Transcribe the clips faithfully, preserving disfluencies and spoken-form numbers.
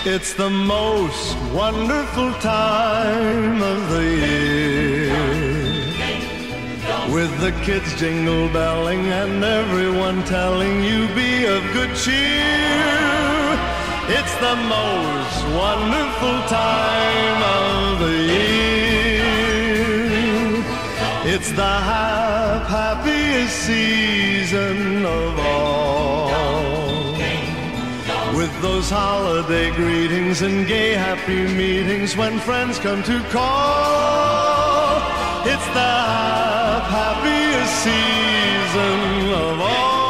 It's the most wonderful time of the year, with the kids jingle belling and everyone telling you be of good cheer. It's the most wonderful time of the year. It's the hap happiest season of all, with those holiday greetings and gay happy meetings when friends come to call. It's the hap happiest season of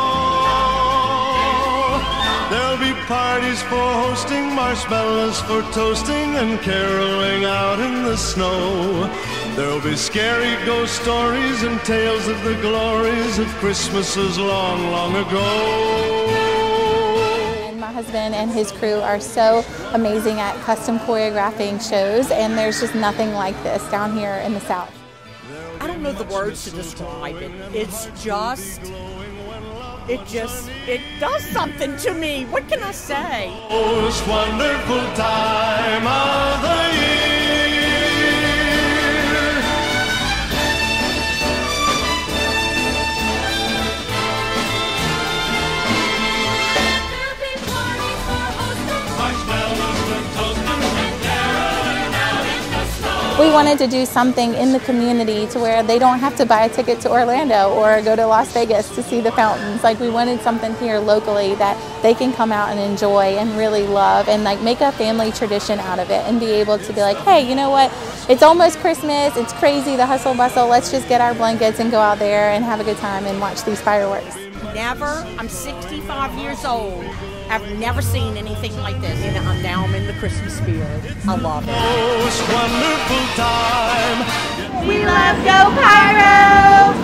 all. There'll be parties for hosting, marshmallows for toasting, and caroling out in the snow. There'll be scary ghost stories and tales of the glories of Christmases long, long ago. My husband and his crew are so amazing at custom choreographing shows, and there's just nothing like this down here in the South. I don't know the words to describe it. It's just, it just, it does something to me. What can I say? Most wonderful time of the year. We wanted to do something in the community to where they don't have to buy a ticket to Orlando or go to Las Vegas to see the fountains. Like, we wanted something here locally that they can come out and enjoy and really love, and like make a family tradition out of it, and be able to be like, hey, you know what? It's almost Christmas. It's crazy, the hustle bustle. Let's just get our blankets and go out there and have a good time and watch these fireworks. Never. I'm sixty-five years old. I've never seen anything like this. And I'm now I'm in the Christmas spirit. I love it. Most wonderful time. We love Go Pyro!